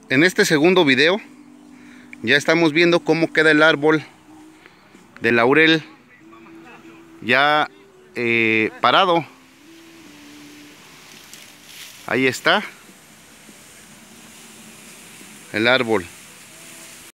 En este segundo video ya estamos viendo cómo queda el árbol de laurel ya parado. Ahí está el árbol.